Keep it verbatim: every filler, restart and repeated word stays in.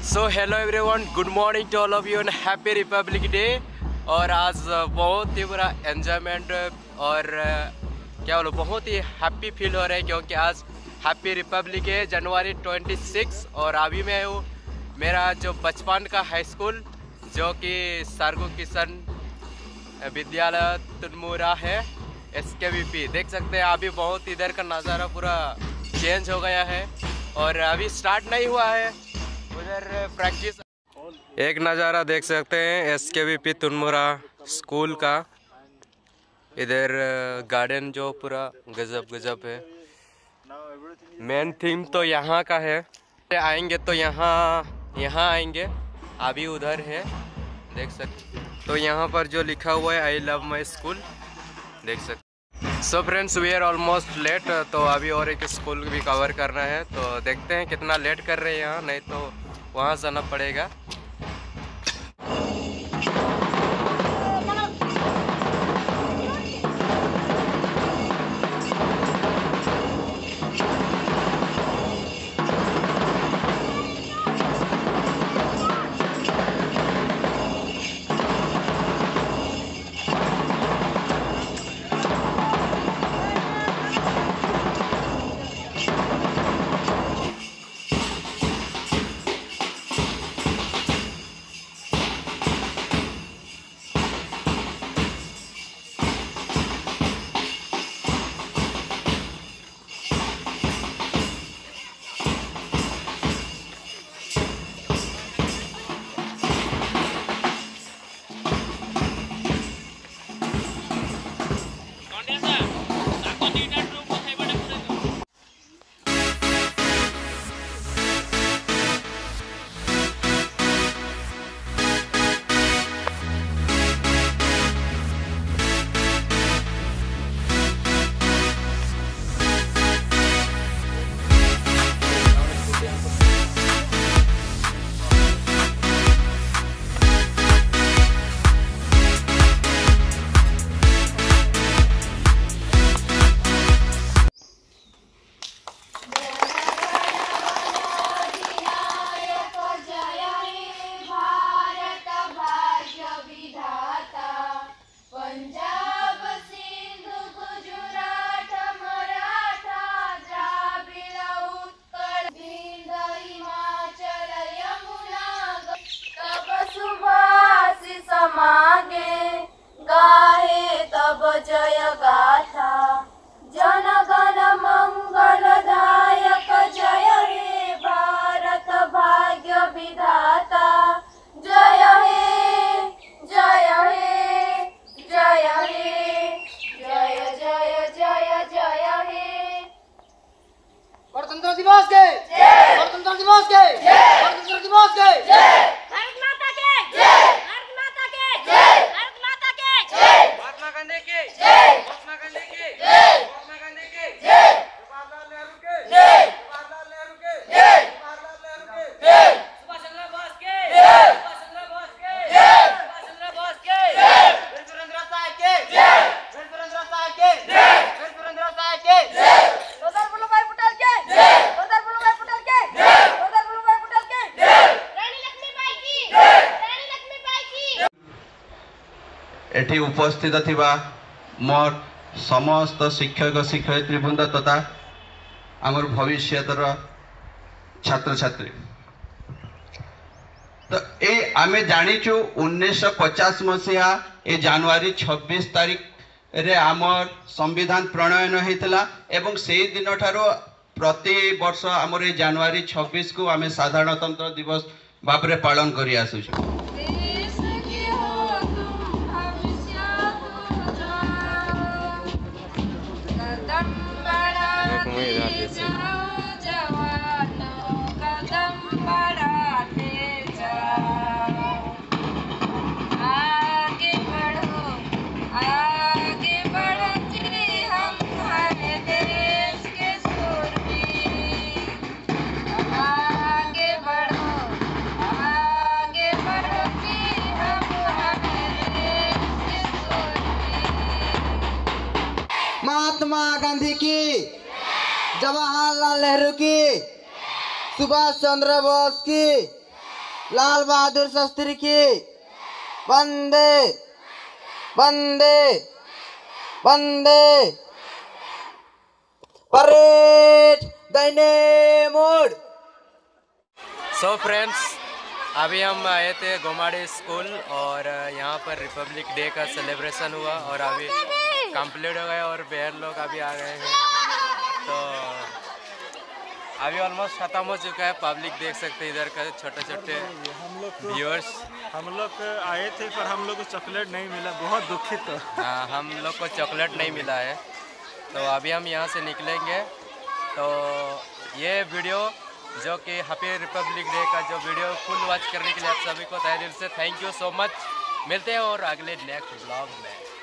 So hello everyone, good morning to all of you and happy Republic Day. और आज बहुत ही बुरा enjoyment और क्या बोलो बहुत ही हैप्पी फील हो रहा है क्योंकि आज हैप्पी रिपब्लिक डे जनवरी छब्बीस। और अभी मैं हूँ मेरा जो बचपन का हाई स्कूल जो कि सार्गो किशन विद्यालय तुनमुरा है, एस के वी पी। देख सकते हैं अभी बहुत इधर का नज़ारा पूरा चेंज हो गया है और अभी स्टार्ट नहीं हुआ है उधर प्रैक्टिस। एक नज़ारा देख सकते हैं एस के वी पी तुनमुरा स्कूल का। इधर गार्डन जो पूरा गजब गजब है। मेन थीम तो यहाँ का है, आएंगे तो यहाँ यहाँ आएंगे, अभी उधर है देख सकते। तो यहाँ पर जो लिखा हुआ है आई लव माई स्कूल देख सकते। So friends, we are almost late, तो अभी और एक स्कूल भी कवर करना है, तो देखते हैं कितना लेट कर रहे हैं यहाँ, नहीं तो वहाँ जाना पड़ेगा। गाहे तब जय गाथा जन गण मंगलदायक जय हे भारत भाग्य विधाता जय हे जय हे जय हे जय जय जय जय हे। गणतंत्र दिवस के जय, गणतंत्र दिवस के जय, गणतंत्र दिवस के जय, भारत माता के जय, भारत माता के जय, भारत माता के जय, महात्मा गांधी के जय, महात्मा गांधी के जय, महात्मा गांधी के जय, जवाहरलाल नेहरू के जय, जवाहरलाल नेहरू के जय, जवाहरलाल नेहरू के जय, सुभाष चंद्र बोस के जय, सुभाष चंद्र बोस के जय, सुभाष चंद्र बोस के जय, वीर सुरेंद्र साहब के जय, वीर सुरेंद्र साहब के जय, वीर सुरेंद्र साहब के जय, सरदार वल्लभ भाई पटेल के जय, सरदार वल्लभ भाई पटेल के जय, सरदार वल्लभ भाई पटेल के जय, रानी लक्ष्मीबाई की जय, रानी लक्ष्मीबाई की। एठी उपस्थित थिबा मोर समस्त शिक्षक शिक्षयित्री वृंद तथा आमर भविष्यतर छात्र छात्री, तो ए आमे जानिचु उन्नीस पचास मसीहा ए जनवरी छब्बीस तारीख रे आमर संविधान प्रणयन होता एवं से दिन ठारो प्रति वर्ष आमर ए जनवरी छब्बीस को आमे साधारणतंत्र दिवस भाव पालन करि आसुछु। महात्मा गांधी की, जवाहरलाल नेहरू की, सुभाष चंद्र बोस की, लाल बहादुर शास्त्री की वंदे वंदे वंदे परेड दाहिने मोड़। सो फ्रेंड्स, अभी हम आए थे गोमाड़ी स्कूल और यहाँ पर रिपब्लिक डे का सेलिब्रेशन हुआ और अभी कंप्लीट हो गया और बहन लोग अभी आ गए हैं। तो अभी ऑलमोस्ट ख़त्म हो चुका है। पब्लिक देख सकते हैं इधर का छोटे छोटे हम लोग व्यूअर्स। हम लोग आए थे पर हम लोग को चॉकलेट नहीं मिला, बहुत दुखित तो। हाँ, हम लोग को चॉकलेट नहीं मिला है। तो अभी हम यहाँ से निकलेंगे। तो ये वीडियो जो कि हैप्पी रिपब्लिक डे का जो वीडियो फुल वॉच करने के लिए आप सभी को तहे दिल से थैंक यू सो मच। मिलते हैं और अगले नेक्स्ट ब्लॉग में।